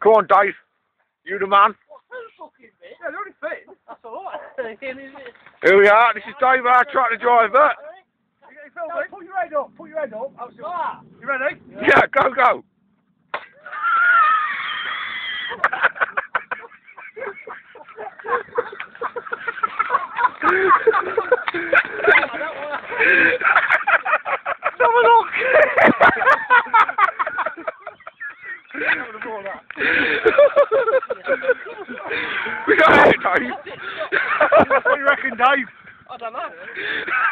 Come on, Dave. You the man. Yeah, they're only fitting. That's alright. Here we are. This is Dave, our tractor driver. Put your head up. Put your head up. You ready? Yeah, go, go. Have a look. We got it, Dave. What do you reckon, Dave? I don't know.